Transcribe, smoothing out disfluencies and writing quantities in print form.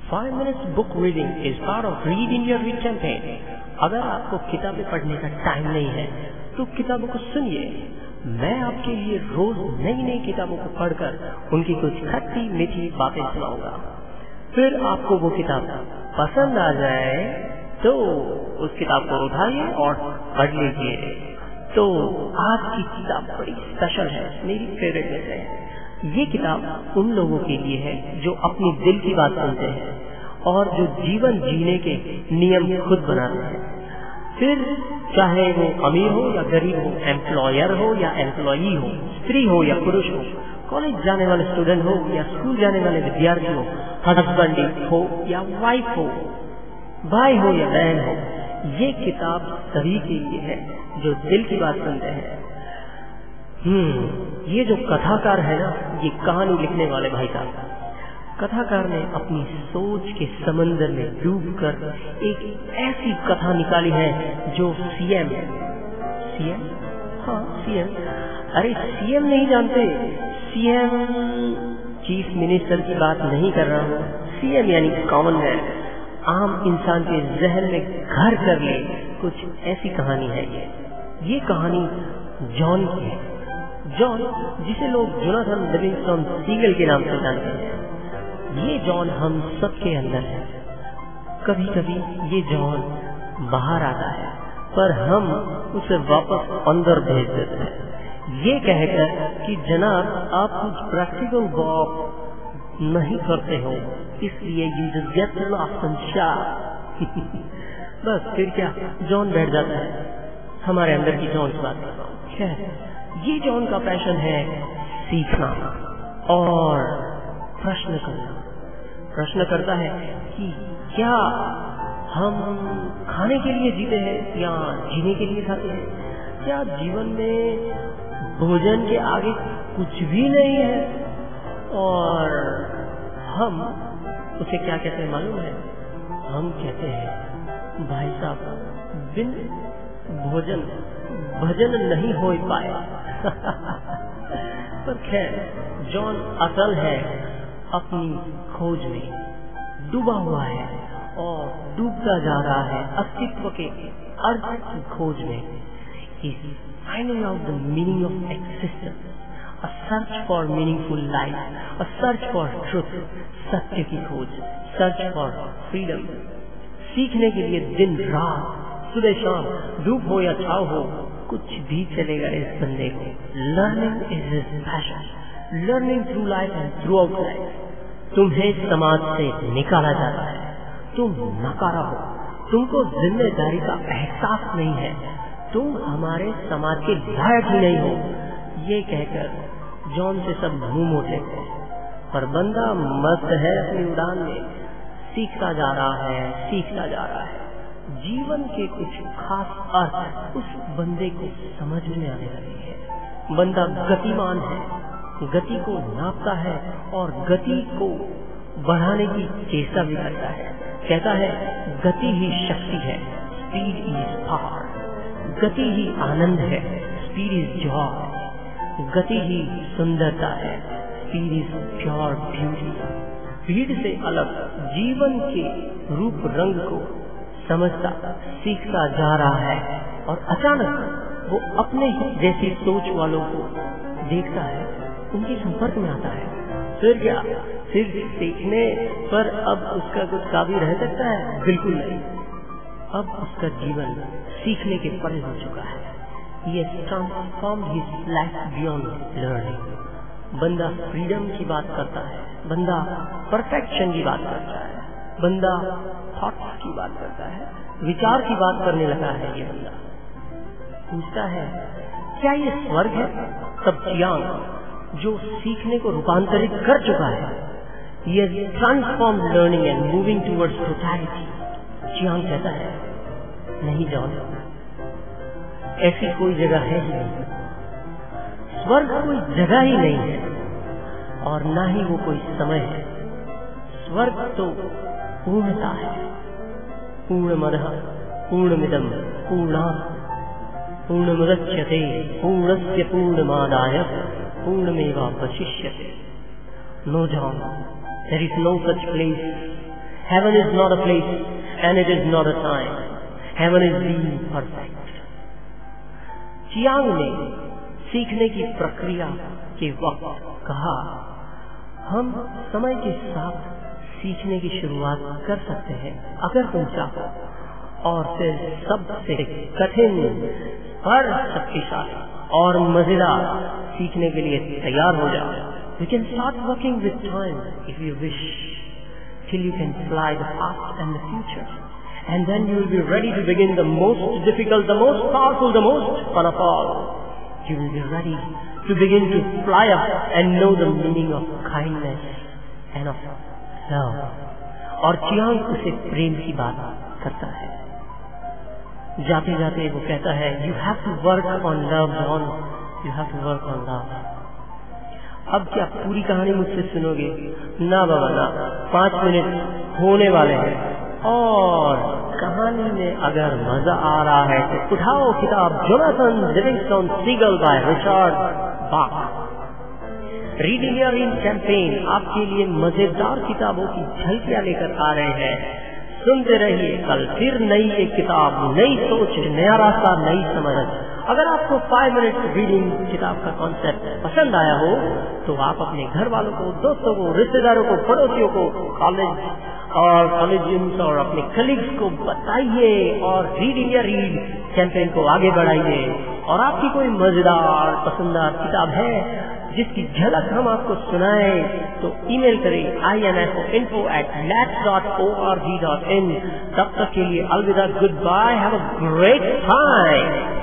5 minutes book reading is part of Read in Your Read campaign. अगर आपको किताबें पढ़ने का टाइम नहीं है तो किताबों को सुनिए। मैं आपके लिए रोज नई नई किताबों को पढ़कर उनकी कुछ खट्टी मीठी बातें सुनाऊंगा। फिर आपको वो किताब पसंद आ जाए तो उस किताब को उठाइए और पढ़ लीजिए। तो आज की किताब बड़ी स्पेशल है, मेरी फेवरेट में से है। ये किताब उन लोगों के लिए है जो अपनी दिल की बात सुनते हैं और जो जीवन जीने के नियम खुद बनाते हैं। फिर चाहे वो अमीर हो या गरीब हो, एम्प्लॉयर हो या एम्प्लॉई हो, स्त्री हो या पुरुष हो, कॉलेज जाने वाले स्टूडेंट हो या स्कूल जाने वाले विद्यार्थी हो, हस्बैंड हो या वाइफ हो, भाई हो या बहन हो, ये किताब सभी के लिए है जो दिल की बात सुनते हैं। ये जो कथाकार है ना, ये कहानी लिखने वाले भाई साहब, कथाकार ने अपनी सोच के समंदर में डूबकर एक ऐसी कथा निकाली है जो सीएम, अरे सीएम नहीं जानते? सीएम चीफ मिनिस्टर की बात नहीं कर रहा हूँ। सीएम यानी कॉमन मैन, आम इंसान के जहन में घर कर ले कुछ ऐसी कहानी है। ये कहानी जॉन की है। जॉन, जिसे लोग जोनाथन लिविंगस्टोन सीगल के नाम से जानते हैं, ये जॉन हम सबके अंदर है। कभी कभी ये जॉन बाहर आता है पर हम उसे वापस अंदर भेज देते हैं, ये कहकर कि जनाब आप कुछ प्रैक्टिकल वर्क नहीं करते हो, इसलिए you just get lost in shop. बस फिर क्या, जॉन बैठ जाता है। हमारे अंदर की जॉन की बात कर रहा हूँ। खैर, ये जॉन का पैशन है सीखना और प्रश्न करना। प्रश्न करता है कि क्या हम खाने के लिए जीते हैं या जीने के लिए खाते हैं? क्या जीवन में भोजन के आगे कुछ भी नहीं है? और हम उसे क्या कहते हैं मालूम है? हम कहते हैं भाई साहब, बिन भोजन भजन नहीं हो पाए। पर खैर, जॉन असल है अपनी खोज में, डूबा हुआ है और डूबता जा रहा है अस्तित्व के अर्थ की खोज में। He's finding out the meaning of existence, a search for meaningful life, a search for truth, सत्य की खोज, search for freedom। सीखने के लिए दिन रात, सुबह शाम, धूप हो या छाव हो, कुछ भी चलेगा इस बंदे को। Learning is his passion, learning through life and throughout life. तुम्हें समाज से निकाला जाता है, तुम नकारा हो, तुमको जिम्मेदारी का एहसास नहीं है, तुम हमारे समाज के लायक ही नहीं हो, ये कहकर जॉन से सब मुंह मोड़ते थे। पर बंदा मस्त है अपनी उड़ान में, सीखता जा रहा है, सीखता जा रहा है। जीवन के कुछ खास अर्थ उस बंदे को समझ में आने लगे हैं। बंदा गतिमान है, गति को नापता है और गति को बढ़ाने की चेष्टा भी करता है। कहता है गति ही शक्ति है, स्पीड इज पावर। गति ही आनंद है, स्पीड इज जॉय। गति ही सुंदरता है, स्पीड इज प्योर ब्यूटी। भीड़ से अलग जीवन के रूप रंग को समझता, सीखता जा रहा है और अचानक वो अपने ही जैसी सोच वालों को देखता है, उनके संपर्क में आता है। फिर क्या, फिर सीखने पर अब उसका कुछ काबिल रह सकता है? बिल्कुल नहीं। अब उसका जीवन सीखने के परे हो चुका है। He has transformed his life beyond learning। बंदा फ्रीडम की बात करता है, बंदा परफेक्शन की बात करता है, बंदा थॉट्स की बात करता है, विचार की बात करने लगा है। ये बंदा पूछता है क्या ये स्वर्ग है? तब चियांग, जो सीखने को रूपांतरित कर चुका है, He has transformed learning and moving towards totality। Chiang कहता है नहीं जॉन, ऐसी कोई जगह है ही नहीं, स्वर्ग कोई जगह ही नहीं है और ना ही वो कोई समय है। स्वर्ग तो पूर्णता है। पूर्णमदः पूर्णमिदं पूर्णात् पूर्णमुदच्यते पूर्णस्य पूर्णमादाय पूर्णमेवावशिष्यते। No John, there is no such place Heaven is not a place and it is not a time. Heaven is being perfect. Chiang ने सीखने की प्रक्रिया के वक्त कहा, हम समय के साथ सीखने की शुरुआत कर सकते हैं अगर तुम चाहो, और फिर सबसे कठिन पर शक्तिशाली और मजेदार सीखने के लिए तैयार हो जाओ. You can start working with time if you wish, till you can fly the past and the future. And then you will be ready to begin the most difficult, the most powerful, the most fun of all. You will be ready to begin to fly up and know the meaning of kindness and of love. और Chiang उसे प्रेम की बात करता है. जाते जाते वो कहता है, You have to work on love, John. You have to work on love. अब क्या पूरी कहानी मुझसे सुनोगे? ना बाबा ना, 5 मिनट होने वाले हैं. और कहानी में अगर मजा आ रहा है तो उठाओ किताब Jonathan Livingston Seagull by Richard Bach. Reading your in campaign आपके लिए मजेदार किताबों की झलकियां लेकर आ रहे हैं. सुनते रहिए, कल फिर नई एक किताब, नई सोच, नया रास्ता, नई समझ. अगर आपको 5 मिनट रीडिंग किताब का कॉन्सेप्ट पसंद आया हो तो आप अपने घर वालों को, दोस्तों को, रिश्तेदारों को, पड़ोसियों को, कॉलेज और कॉलेजियंस और अपने कलीग्स को बताइए और रीडिंग या रीड कैंपेन को आगे बढ़ाइए. और आपकी कोई मजेदार पसंदीदा किताब है जिसकी झलक हम आपको सुनाए तो ईमेल करें info@lats.org.in. तब तक के लिए अलविदा, goodbye, have a great time.